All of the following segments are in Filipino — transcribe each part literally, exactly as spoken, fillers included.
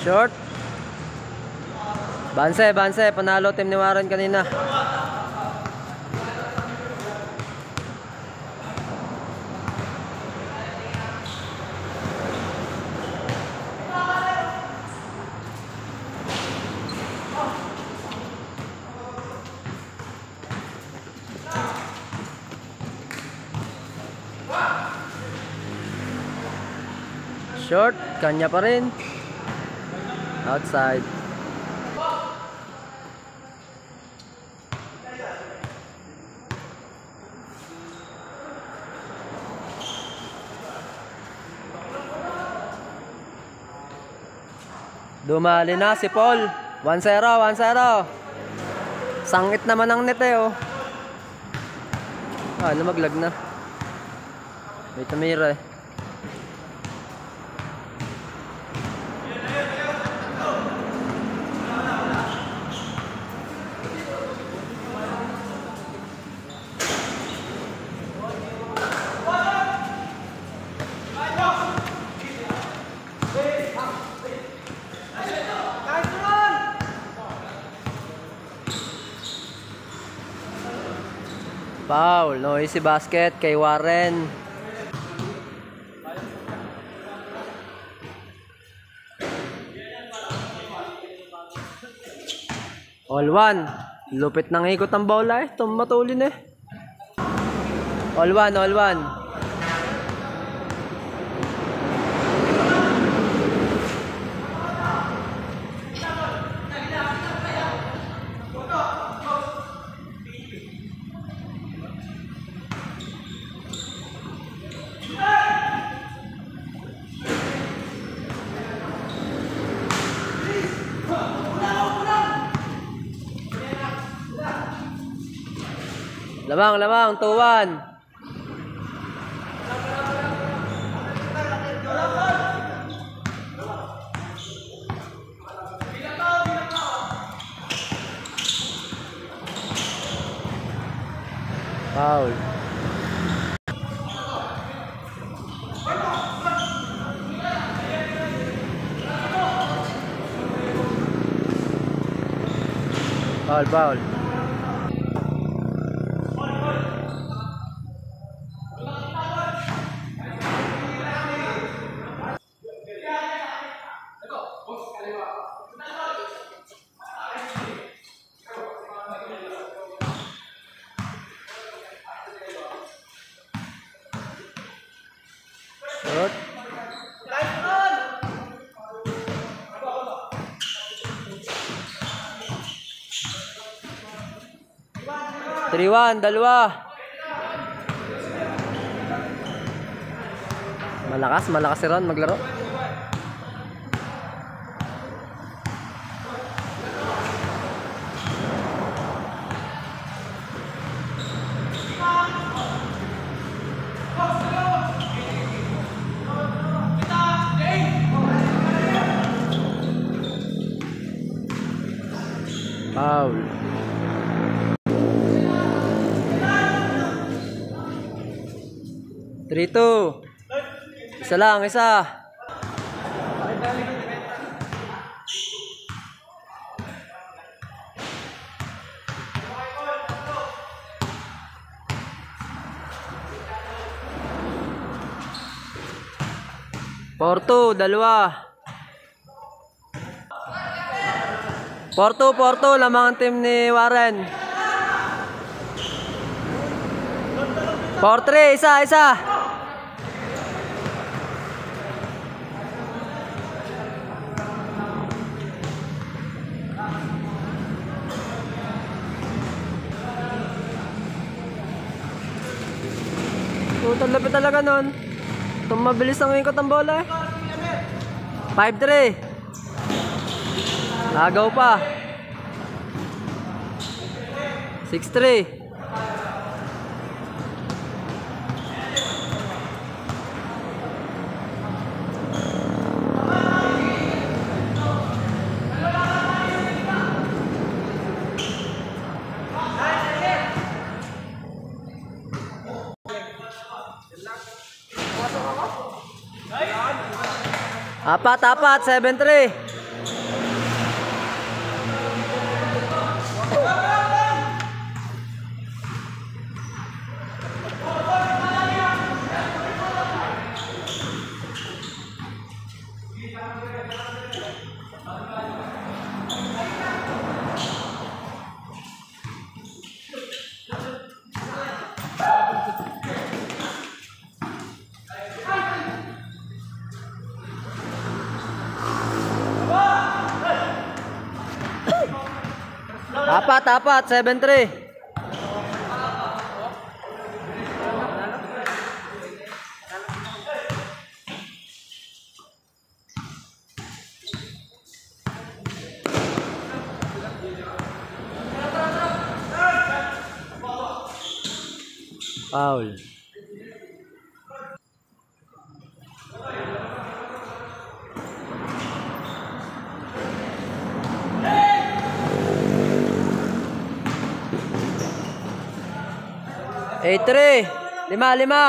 Short. Banse, banse. Panalo team ni Warren kanina. Short, kanya pa rin. Outside. Dumali na si Paul. one zero, one zero. Sangit naman ang net eh oh. Ah, lumaglag na. May tumira eh. Foul, noisy basket kay Warren. All one. Lupit ng ikot ng bola eh. Tumatulin eh. All one, all one. Lamang, lamang, two one. Foul. Foul, foul. Short. three one, dalawa. Malakas, malakas si Ron maglaro. Foul. three two. Isa lang, isa. four two, dalawa. four two, four two, lamang ang team ni Warren. four three, isa, isa. Total lapit talaga nun. Tumabilis ang ikot ang bola eh. five three. Agaw pa. six three. Apat, apat, seven three. Apat, apat, seven three. Foul. eight three. Lima, lima.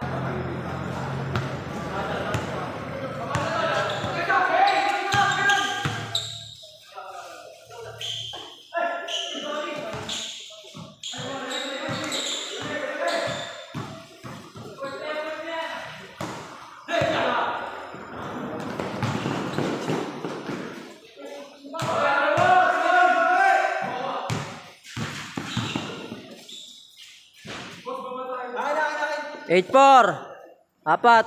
eight four. Apat.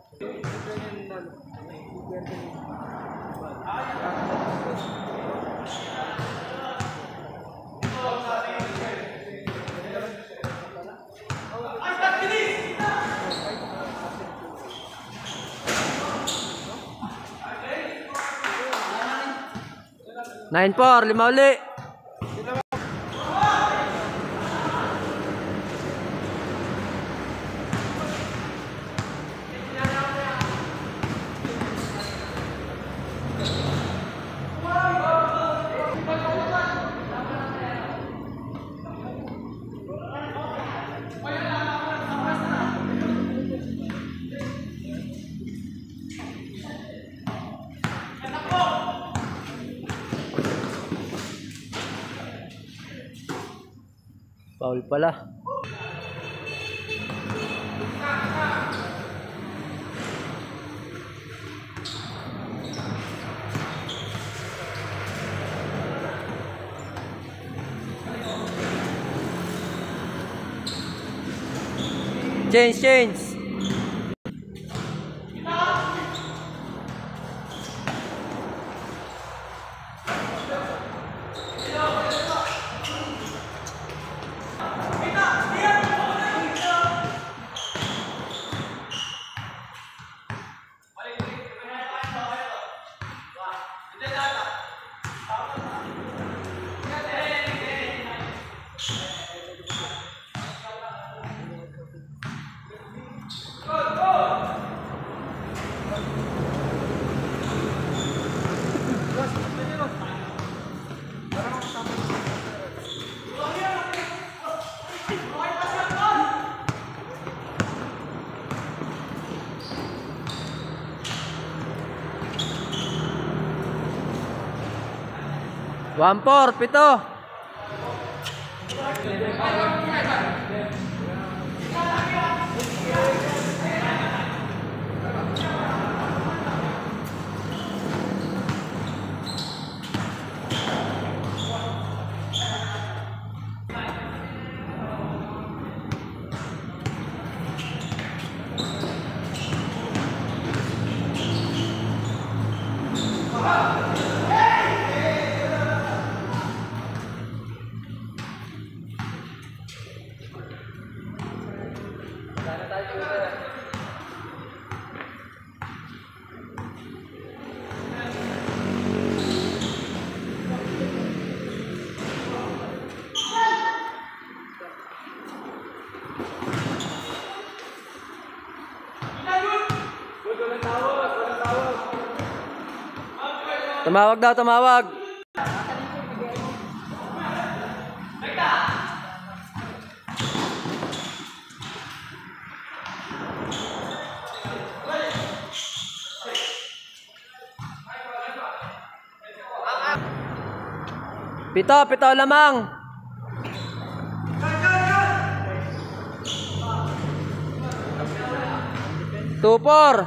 nine four. Lima uli. Foul pala. Change, change. one four, pito. Tumawag daw, tumawag. Pito, pito lamang. Two, four.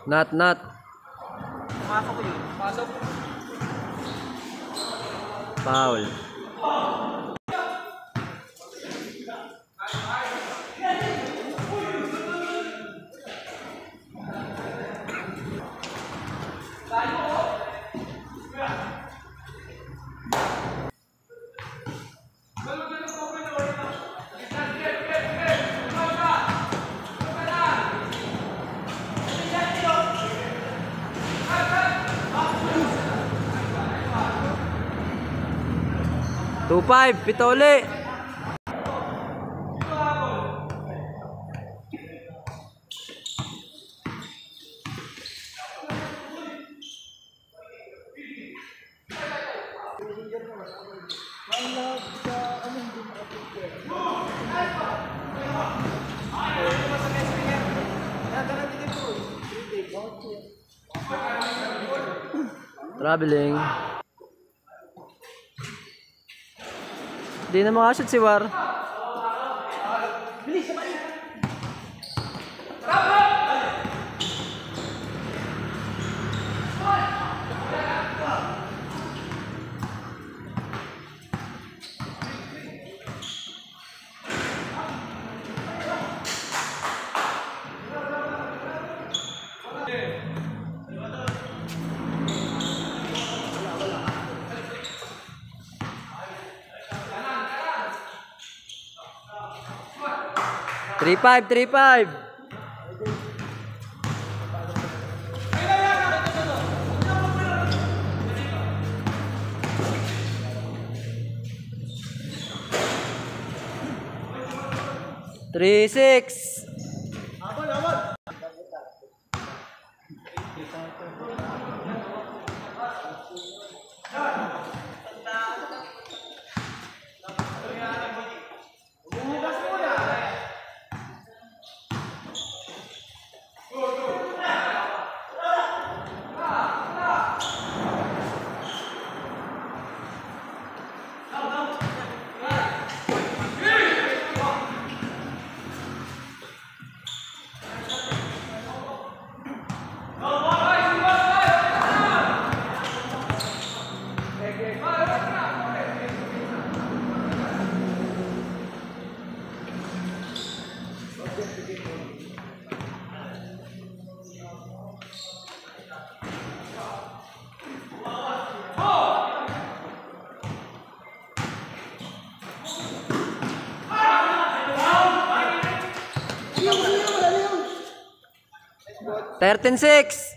Not, not. Pasok ko yun. Pasok. Foul. two five, pitole. Traveling. Di na makashoot si War. three five, three five. three six. thirteen six.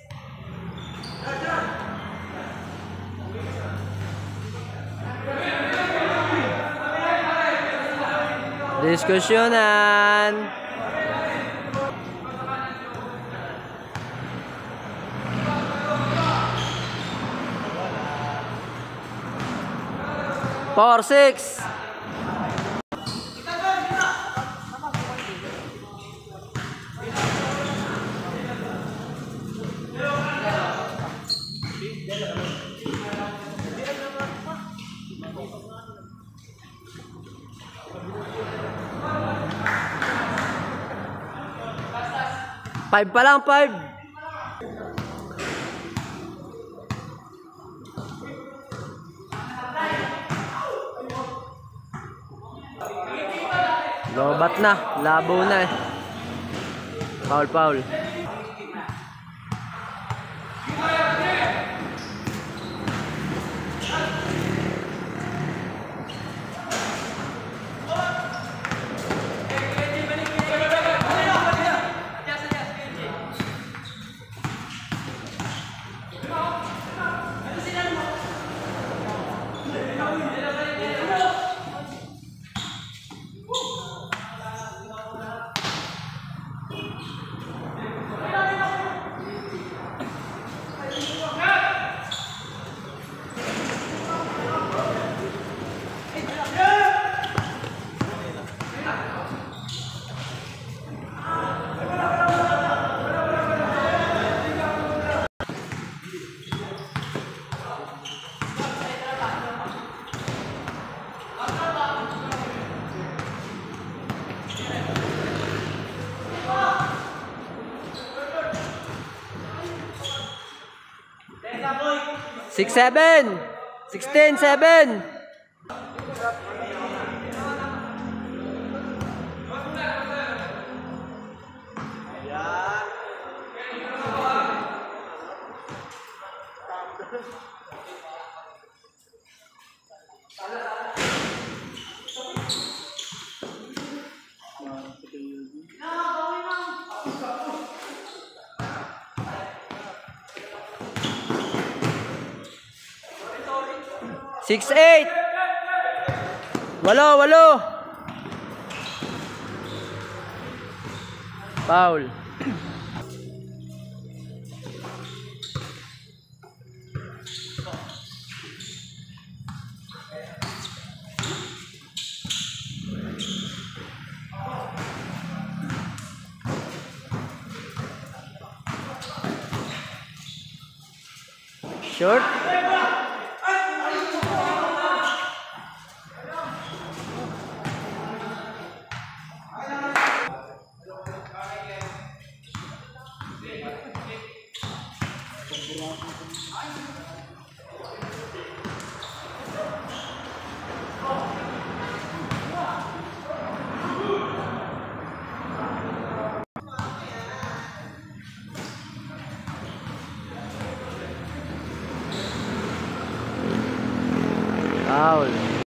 Diskusyonan. four six. Five pa lang, five. Lobat na, labo na eh. Foul, foul. six seven. sixteen seven. six eight. Walo, walo. Foul. Short. Foul.